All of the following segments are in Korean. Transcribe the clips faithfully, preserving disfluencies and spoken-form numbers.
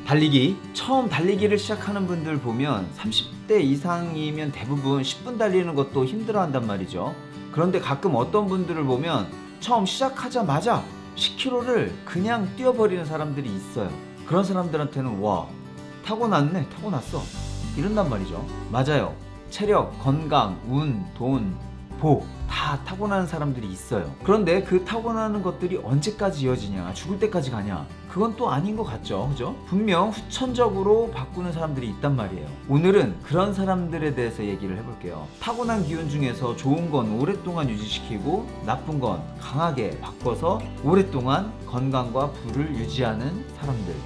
달리기, 처음 달리기를 시작하는 분들 보면 삼십 대 이상이면 대부분 십 분 달리는 것도 힘들어 한단 말이죠. 그런데 가끔 어떤 분들을 보면 처음 시작하자마자 십 킬로미터를 그냥 뛰어버리는 사람들이 있어요. 그런 사람들한테는 와, 타고났네, 타고났어, 이런단 말이죠. 맞아요. 체력, 건강, 운, 돈, 복 다 타고나는 사람들이 있어요. 그런데 그 타고나는 것들이 언제까지 이어지냐, 죽을 때까지 가냐, 그건 또 아닌 것 같죠, 그죠? 분명 후천적으로 바꾸는 사람들이 있단 말이에요. 오늘은 그런 사람들에 대해서 얘기를 해볼게요. 타고난 기운 중에서 좋은 건 오랫동안 유지시키고 나쁜 건 강하게 바꿔서 오랫동안 건강과 부를 유지하는 사람들.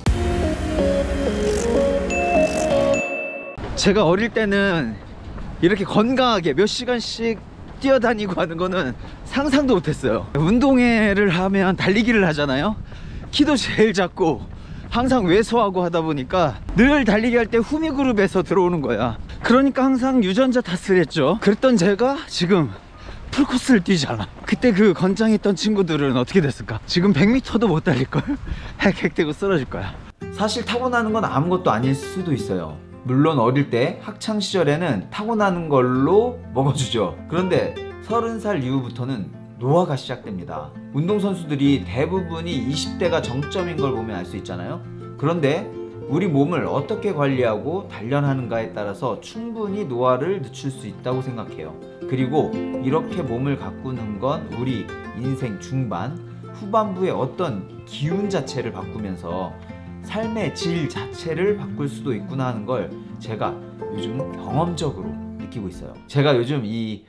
제가 어릴 때는 이렇게 건강하게 몇 시간씩 뛰어다니고 하는 거는 상상도 못했어요. 운동회를 하면 달리기를 하잖아요. 키도 제일 작고 항상 왜소하고 하다 보니까 늘 달리기 할 때 후미 그룹에서 들어오는 거야. 그러니까 항상 유전자 탓을 했죠. 그랬던 제가 지금 풀코스를 뛰잖아. 그때 그 건장했던 친구들은 어떻게 됐을까? 지금 백 미터도 못 달릴걸? 헥헥대고 쓰러질 거야. 사실 타고나는 건 아무것도 아닐 수도 있어요. 물론 어릴 때 학창시절에는 타고나는 걸로 먹어주죠. 그런데 서른 살 이후부터는 노화가 시작됩니다. 운동선수들이 대부분이 이십 대가 정점인 걸 보면 알 수 있잖아요. 그런데 우리 몸을 어떻게 관리하고 단련하는가에 따라서 충분히 노화를 늦출 수 있다고 생각해요. 그리고 이렇게 몸을 가꾸는 건 우리 인생 중반, 후반부의 어떤 기운 자체를 바꾸면서 삶의 질 자체를 바꿀 수도 있구나 하는 걸 제가 요즘 경험적으로 느끼고 있어요. 제가 요즘 이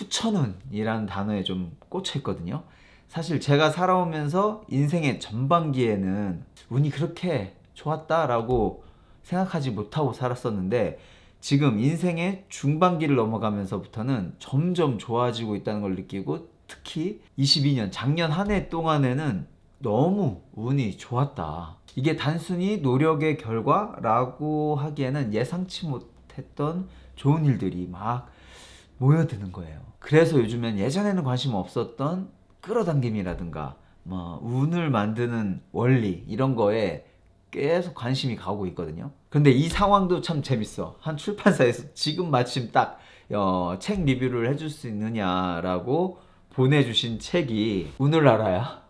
후천운이라는 단어에 좀 꽂혀 있거든요. 사실 제가 살아오면서 인생의 전반기에는 운이 그렇게 좋았다라고 생각하지 못하고 살았었는데, 지금 인생의 중반기를 넘어가면서부터는 점점 좋아지고 있다는 걸 느끼고, 특히 이십이 년 작년 한 해 동안에는 너무 운이 좋았다. 이게 단순히 노력의 결과라고 하기에는 예상치 못했던 좋은 일들이 막 모여드는 거예요. 그래서 요즘엔 예전에는 관심 없었던 끌어당김이라든가 뭐 운을 만드는 원리, 이런 거에 계속 관심이 가고 있거든요. 근데 이 상황도 참 재밌어. 한 출판사에서 지금 마침 딱 어, 책 리뷰를 해줄 수 있느냐라고 보내주신 책이 운을 알아야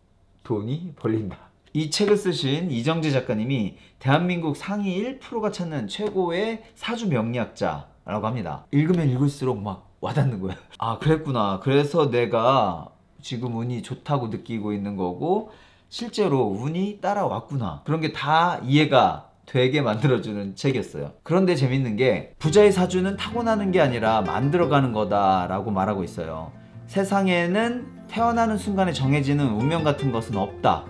돈이 벌린다. 이 책을 쓰신 이정재 작가님이 대한민국 상위 일 퍼센트가 찾는 최고의 사주 명리학자라고 합니다. 읽으면 읽을수록 막 와닿는 거야. 아, 그랬구나. 그래서 내가 지금 운이 좋다고 느끼고 있는 거고 실제로 운이 따라왔구나. 그런 게 다 이해가 되게 만들어주는 책이었어요. 그런데 재밌는 게 부자의 사주는 타고나는 게 아니라 만들어가는 거다라고 말하고 있어요. 세상에는 태어나는 순간에 정해지는 운명 같은 것은 없다.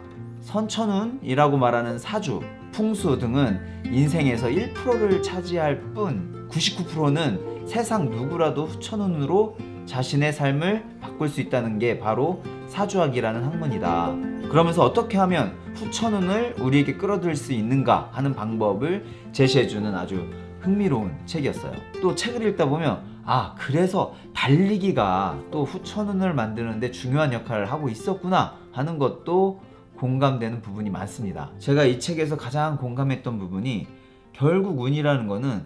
선천운이라고 말하는 사주, 풍수 등은 인생에서 일 퍼센트를 차지할 뿐 구십구 퍼센트는 세상 누구라도 후천운으로 자신의 삶을 바꿀 수 있다는 게 바로 사주학이라는 학문이다. 그러면서 어떻게 하면 후천운을 우리에게 끌어들일 수 있는가 하는 방법을 제시해주는 아주 흥미로운 책이었어요. 또 책을 읽다 보면 아, 그래서 달리기가 또 후천운을 만드는데 중요한 역할을 하고 있었구나 하는 것도 공감되는 부분이 많습니다. 제가 이 책에서 가장 공감했던 부분이 결국 운이라는 거는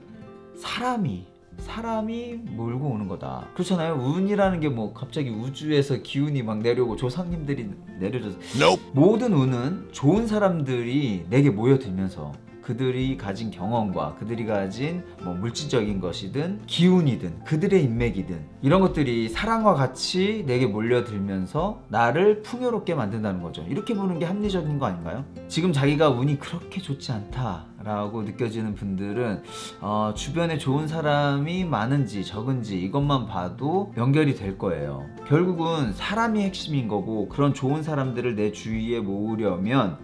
사람이 사람이 몰고 오는 거다. 그렇잖아요. 운이라는 게 뭐 갑자기 우주에서 기운이 막 내려오고 조상님들이 내려줘서 nope. 모든 운은 좋은 사람들이 내게 모여들면서 그들이 가진 경험과 그들이 가진 뭐 물질적인 것이든 기운이든 그들의 인맥이든 이런 것들이 사랑과 같이 내게 몰려들면서 나를 풍요롭게 만든다는 거죠. 이렇게 보는 게 합리적인 거 아닌가요? 지금 자기가 운이 그렇게 좋지 않다라고 느껴지는 분들은 어, 주변에 좋은 사람이 많은지 적은지 이것만 봐도 연결이 될 거예요. 결국은 사람이 핵심인 거고, 그런 좋은 사람들을 내 주위에 모으려면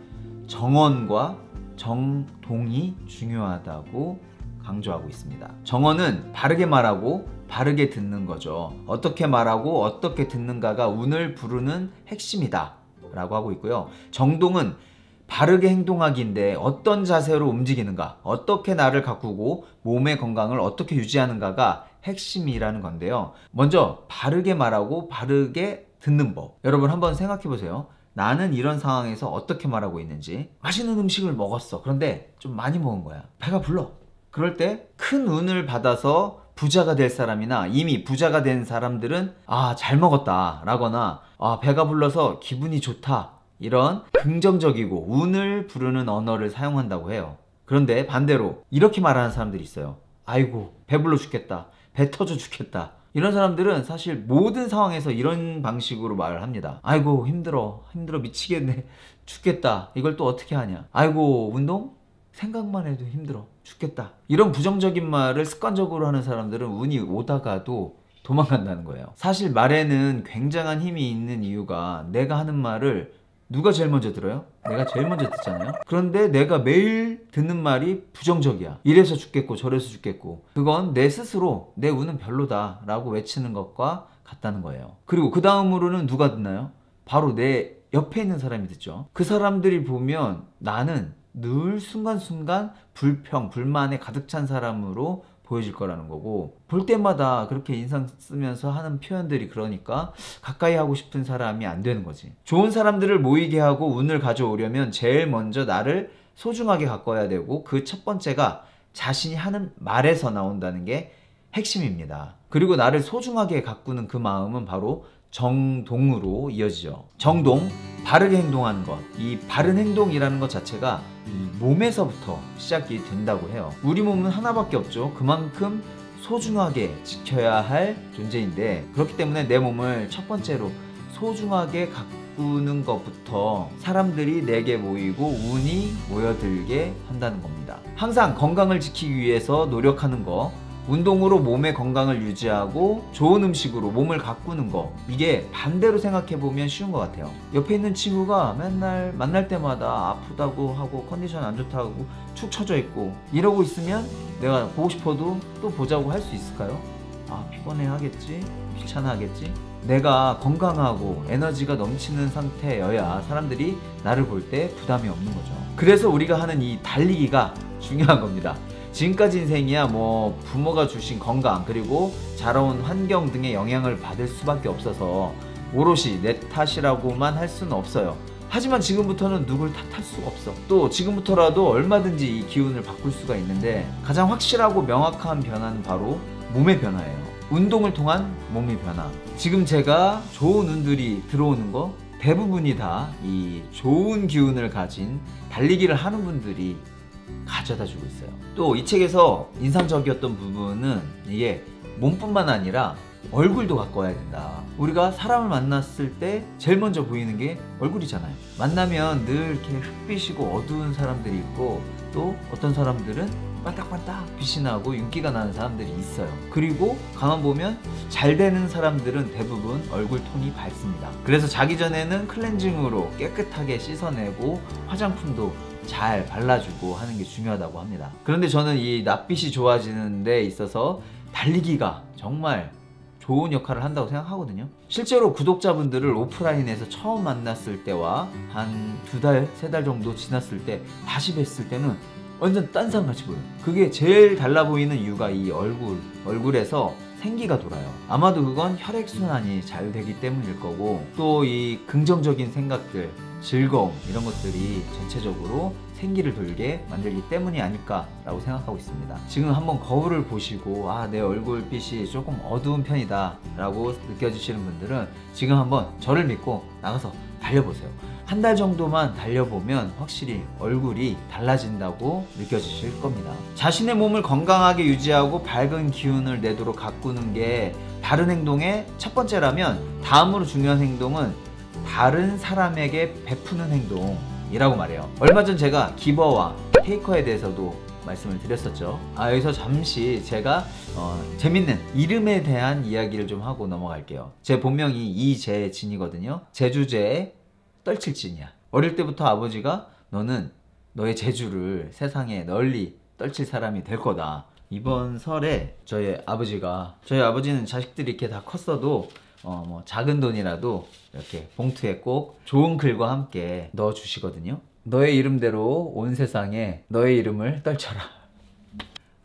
정원과 정동이 중요하다고 강조하고 있습니다. 정언은 바르게 말하고 바르게 듣는 거죠. 어떻게 말하고 어떻게 듣는가가 운을 부르는 핵심이다 라고 하고 있고요. 정동은 바르게 행동하기인데 어떤 자세로 움직이는가, 어떻게 나를 가꾸고 몸의 건강을 어떻게 유지하는가가 핵심이라는 건데요. 먼저 바르게 말하고 바르게 듣는 법, 여러분 한번 생각해 보세요. 나는 이런 상황에서 어떻게 말하고 있는지. 맛있는 음식을 먹었어. 그런데 좀 많이 먹은 거야. 배가 불러. 그럴 때 큰 운을 받아서 부자가 될 사람이나 이미 부자가 된 사람들은 아, 잘 먹었다 라거나 아, 배가 불러서 기분이 좋다, 이런 긍정적이고 운을 부르는 언어를 사용한다고 해요. 그런데 반대로 이렇게 말하는 사람들이 있어요. 아이고, 배불러 죽겠다, 배 터져 죽겠다. 이런 사람들은 사실 모든 상황에서 이런 방식으로 말을 합니다. 아이고, 힘들어 힘들어 미치겠네, 죽겠다, 이걸 또 어떻게 하냐. 아이고, 운동? 생각만 해도 힘들어 죽겠다. 이런 부정적인 말을 습관적으로 하는 사람들은 운이 오다가도 도망간다는 거예요. 사실 말에는 굉장한 힘이 있는 이유가, 내가 하는 말을 누가 제일 먼저 들어요? 내가 제일 먼저 듣잖아요. 그런데 내가 매일 듣는 말이 부정적이야. 이래서 죽겠고 저래서 죽겠고, 그건 내 스스로 내 운은 별로다 라고 외치는 것과 같다는 거예요. 그리고 그 다음으로는 누가 듣나요? 바로 내 옆에 있는 사람이 듣죠. 그 사람들이 보면 나는 늘 순간순간 불평, 불만에 가득 찬 사람으로 보여질 거라는 거고, 볼 때마다 그렇게 인상 쓰면서 하는 표현들이, 그러니까 가까이 하고 싶은 사람이 안 되는 거지. 좋은 사람들을 모이게 하고 운을 가져오려면 제일 먼저 나를 소중하게 가꿔야 되고, 그 첫 번째가 자신이 하는 말에서 나온다는 게 핵심입니다. 그리고 나를 소중하게 가꾸는 그 마음은 바로 정동으로 이어지죠. 정동, 바르게 행동하는 것. 이 바른 행동이라는 것 자체가 이 몸에서부터 시작이 된다고 해요. 우리 몸은 하나밖에 없죠. 그만큼 소중하게 지켜야 할 존재인데, 그렇기 때문에 내 몸을 첫 번째로 소중하게 가꾸는 것부터 사람들이 내게 모이고 운이 모여들게 한다는 겁니다. 항상 건강을 지키기 위해서 노력하는 거, 운동으로 몸의 건강을 유지하고 좋은 음식으로 몸을 가꾸는 거, 이게 반대로 생각해보면 쉬운 것 같아요. 옆에 있는 친구가 맨날 만날 때마다 아프다고 하고 컨디션 안 좋다고 축 처져 있고 이러고 있으면 내가 보고 싶어도 또 보자고 할 수 있을까요? 아, 피곤해 하겠지? 귀찮아 하겠지? 내가 건강하고 에너지가 넘치는 상태여야 사람들이 나를 볼 때 부담이 없는 거죠. 그래서 우리가 하는 이 달리기가 중요한 겁니다. 지금까지 인생이야 뭐 부모가 주신 건강, 그리고 자라온 환경 등의 영향을 받을 수밖에 없어서 오롯이 내 탓이라고만 할 수는 없어요. 하지만 지금부터는 누굴 탓할 수가 없어. 또 지금부터라도 얼마든지 이 기운을 바꿀 수가 있는데, 가장 확실하고 명확한 변화는 바로 몸의 변화예요. 운동을 통한 몸의 변화. 지금 제가 좋은 운들이 들어오는 거 대부분이 다 이 좋은 기운을 가진 달리기를 하는 분들이 가져다 주고 있어요. 또 이 책에서 인상적이었던 부분은 이게 몸뿐만 아니라 얼굴도 가꿔야 된다. 우리가 사람을 만났을 때 제일 먼저 보이는 게 얼굴이잖아요. 만나면 늘 이렇게 흑빛이고 어두운 사람들이 있고, 또 어떤 사람들은 반딱반딱 빛이 나고 윤기가 나는 사람들이 있어요. 그리고 가만 보면 잘 되는 사람들은 대부분 얼굴 톤이 밝습니다. 그래서 자기 전에는 클렌징으로 깨끗하게 씻어내고 화장품도 잘 발라주고 하는 게 중요하다고 합니다. 그런데 저는 이 낯빛이 좋아지는 데 있어서 달리기가 정말 좋은 역할을 한다고 생각하거든요. 실제로 구독자분들을 오프라인에서 처음 만났을 때와 한 두 달, 세 달 정도 지났을 때 다시 뵀을 때는 완전 딴 사람 같이 보여요. 그게 제일 달라 보이는 이유가 이 얼굴, 얼굴에서 생기가 돌아요. 아마도 그건 혈액순환이 잘 되기 때문일 거고, 또 이 긍정적인 생각들, 즐거움, 이런 것들이 전체적으로 생기를 돌게 만들기 때문이 아닐까라고 생각하고 있습니다. 지금 한번 거울을 보시고 아, 내 얼굴빛이 조금 어두운 편이다 라고 느껴지시는 분들은 지금 한번 저를 믿고 나가서 달려보세요. 한 달 정도만 달려보면 확실히 얼굴이 달라진다고 느껴지실 겁니다. 자신의 몸을 건강하게 유지하고 밝은 기운을 내도록 가꾸는 게 바른 행동의 첫 번째라면, 다음으로 중요한 행동은 다른 사람에게 베푸는 행동이라고 말해요. 얼마 전 제가 기버와 테이커에 대해서도 말씀을 드렸었죠. 아, 여기서 잠시 제가 어, 재밌는 이름에 대한 이야기를 좀 하고 넘어갈게요. 제 본명이 이재진이거든요. 제주제의 떨칠진이야. 어릴 때부터 아버지가 너는 너의 재주를 세상에 널리 떨칠 사람이 될 거다. 이번 설에 저희 아버지가, 저희 아버지는 자식들이 이렇게 다 컸어도 어, 뭐 작은 돈이라도 이렇게 봉투에 꼭 좋은 글과 함께 넣어 주시거든요. 너의 이름대로 온 세상에 너의 이름을 떨쳐라.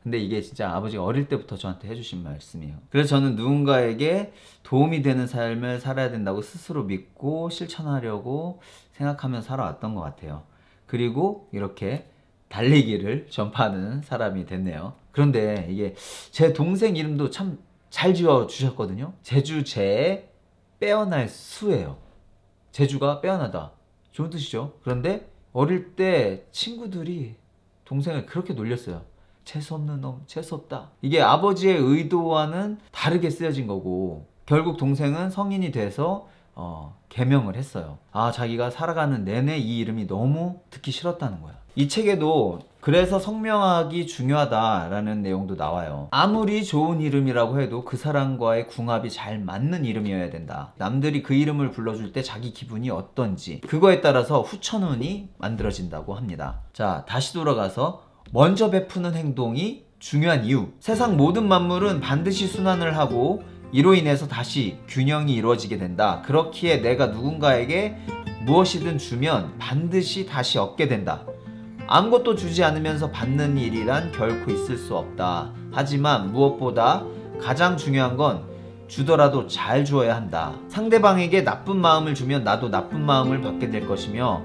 근데 이게 진짜 아버지가 어릴 때부터 저한테 해주신 말씀이에요. 그래서 저는 누군가에게 도움이 되는 삶을 살아야 된다고 스스로 믿고 실천하려고 생각하며 살아왔던 것 같아요. 그리고 이렇게 달리기를 전파하는 사람이 됐네요. 그런데 이게 제 동생 이름도 참 잘 지어 주셨거든요. 제주제의 빼어날 수예요. 제주가 빼어나다, 좋은 뜻이죠. 그런데 어릴 때 친구들이 동생을 그렇게 놀렸어요. 재수없는 놈, 재수없다. 이게 아버지의 의도와는 다르게 쓰여진 거고, 결국 동생은 성인이 돼서 어, 개명을 했어요. 아, 자기가 살아가는 내내 이 이름이 너무 듣기 싫었다는 거야. 이 책에도 그래서 성명학이 중요하다라는 내용도 나와요. 아무리 좋은 이름이라고 해도 그 사람과의 궁합이 잘 맞는 이름이어야 된다. 남들이 그 이름을 불러줄 때 자기 기분이 어떤지, 그거에 따라서 후천운이 만들어진다고 합니다. 자, 다시 돌아가서 먼저 베푸는 행동이 중요한 이유. 세상 모든 만물은 반드시 순환을 하고 이로 인해서 다시 균형이 이루어지게 된다. 그렇기에 내가 누군가에게 무엇이든 주면 반드시 다시 얻게 된다. 아무것도 주지 않으면서 받는 일이란 결코 있을 수 없다. 하지만 무엇보다 가장 중요한 건 주더라도 잘 주어야 한다. 상대방에게 나쁜 마음을 주면 나도 나쁜 마음을 받게 될 것이며,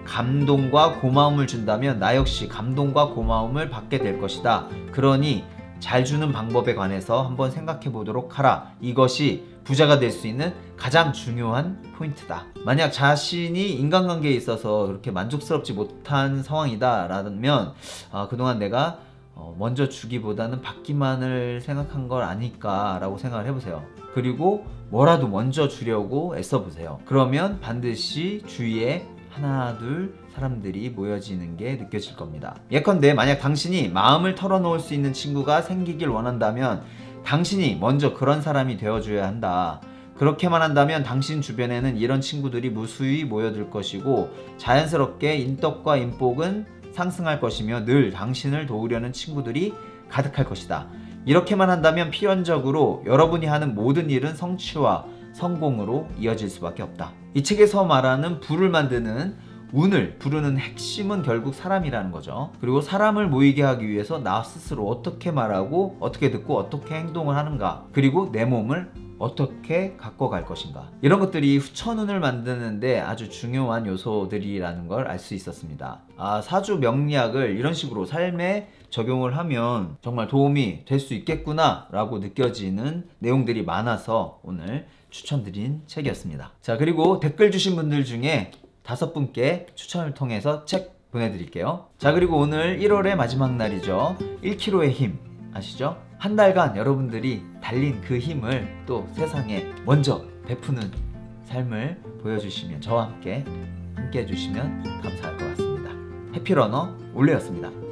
감동과 고마움을 준다면 나 역시 감동과 고마움을 받게 될 것이다. 그러니 잘 주는 방법에 관해서 한번 생각해 보도록 하라. 이것이 부자가 될 수 있는 가장 중요한 포인트다. 만약 자신이 인간관계에 있어서 그렇게 만족스럽지 못한 상황이다 라면 아, 그동안 내가 어, 먼저 주기보다는 받기만을 생각한 걸 아닐까 라고 생각을 해보세요. 그리고 뭐라도 먼저 주려고 애써보세요. 그러면 반드시 주위에 하나 둘 사람들이 모여지는 게 느껴질 겁니다. 예컨대 만약 당신이 마음을 털어놓을 수 있는 친구가 생기길 원한다면 당신이 먼저 그런 사람이 되어줘야 한다. 그렇게만 한다면 당신 주변에는 이런 친구들이 무수히 모여들 것이고 자연스럽게 인덕과 인복은 상승할 것이며 늘 당신을 도우려는 친구들이 가득할 것이다. 이렇게만 한다면 필연적으로 여러분이 하는 모든 일은 성취와 성공으로 이어질 수밖에 없다. 이 책에서 말하는 부를 만드는 운을 부르는 핵심은 결국 사람이라는 거죠. 그리고 사람을 모이게 하기 위해서 나 스스로 어떻게 말하고 어떻게 듣고 어떻게 행동을 하는가, 그리고 내 몸을 어떻게 갖고 갈 것인가, 이런 것들이 후천운을 만드는데 아주 중요한 요소들이라는 걸 알 수 있었습니다. 아, 사주 명리학을 이런 식으로 삶에 적용을 하면 정말 도움이 될 수 있겠구나 라고 느껴지는 내용들이 많아서 오늘 추천드린 책이었습니다. 자, 그리고 댓글 주신 분들 중에 다섯 분께 추천을 통해서 책 보내드릴게요. 자, 그리고 오늘 일월의 마지막 날이죠. 일 킬로그램의 힘 아시죠? 한 달간 여러분들이 달린 그 힘을 또 세상에 먼저 베푸는 삶을 보여주시면, 저와 함께 함께 해주시면 감사할 것 같습니다. 해피러너 올레였습니다.